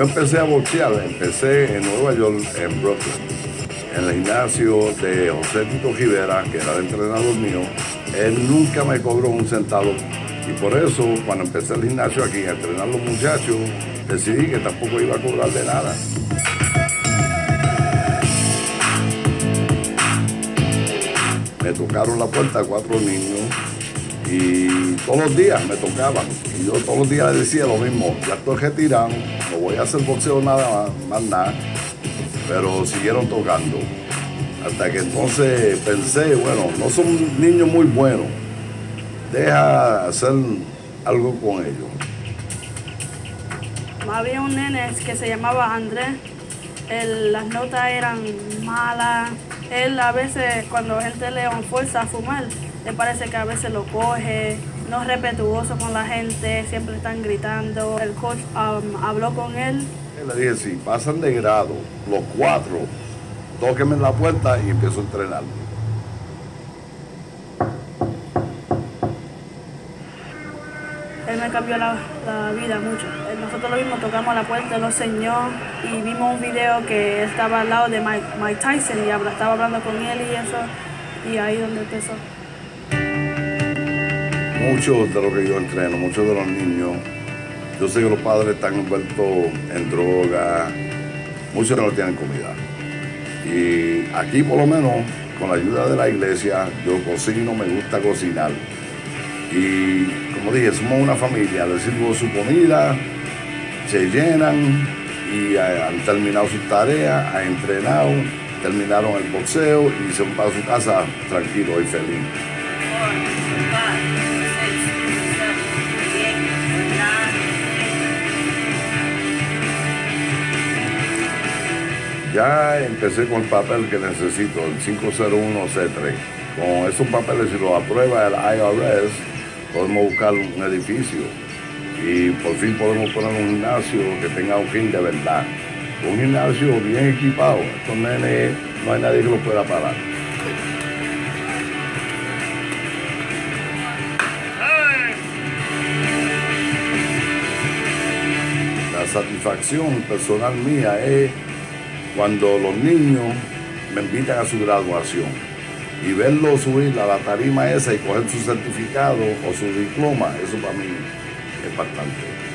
yo empecé a boxear, empecé en Nueva York, en Brooklyn, en el gimnasio de José Tito Rivera, que era el entrenador mío. Él nunca me cobró un centavo. Y por eso, cuando empecé el gimnasio aquí, a entrenar a los muchachos, decidí que tampoco iba a cobrarle nada. Me tocaron la puerta 4 niños y todos los días me tocaban. Y yo todos los días les decía lo mismo, ya estoy retirado, no voy a hacer boxeo nada más nada. Pero siguieron tocando. Hasta que entonces pensé, bueno, no son niños muy buenos, deja hacer algo con ellos. Había un nene que se llamaba Andrés, las notas eran malas. Él a veces, cuando gente le fuerza a fumar, le parece que a veces lo coge, no es respetuoso con la gente, siempre están gritando. El coach habló con él. Le dije, si pasan de grado, los 4, tóquenme en la puerta y empiezo a entrenar. Él me cambió la vida mucho. Nosotros lo mismo tocamos la puerta, lo enseñó y vimos un video que estaba al lado de Mike Tyson y estaba hablando con él y eso, y ahí es donde empezó. Muchos de los que yo entreno, muchos de los niños, yo sé que los padres están envueltos en droga, muchos no tienen comida. Y aquí por lo menos, con la ayuda de la iglesia, yo cocino, me gusta cocinar. Y como dije, somos una familia, les sirvo su comida, se llenan y han terminado sus tareas, han entrenado, terminaron el boxeo y se van para su casa tranquilos y felices. Ya empecé con el papel que necesito, el 501C3. Con esos papeles, si los aprueba el IRS, podemos buscar un edificio y por fin podemos poner un gimnasio que tenga un fin de verdad. Un gimnasio bien equipado. Estos nenes, no hay nadie que los pueda parar. La satisfacción personal mía es cuando los niños me invitan a su graduación y verlos subir a la tarima esa y coger su certificado o su diploma, eso para mí es bastante.